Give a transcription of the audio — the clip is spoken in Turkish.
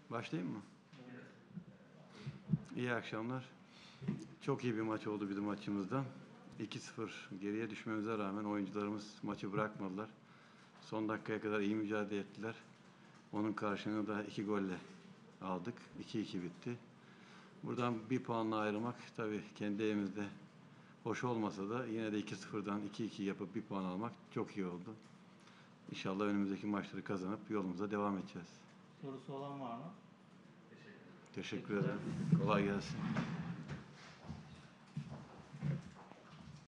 Başlayayım mı? İyi akşamlar. Çok iyi bir maç oldu bizim maçımızda. 2-0 geriye düşmemize rağmen oyuncularımız maçı bırakmadılar. Son dakikaya kadar iyi mücadele ettiler. Onun karşılığını da 2 golle aldık. 2-2 bitti. Buradan bir puanla ayrılmak tabii kendi evimizde hoş olmasa da yine de 2-0'dan 2-2 yapıp bir puan almak çok iyi oldu. İnşallah önümüzdeki maçları kazanıp yolumuza devam edeceğiz. Sorusu olan var mı? Teşekkür ederim. Kolay gelsin.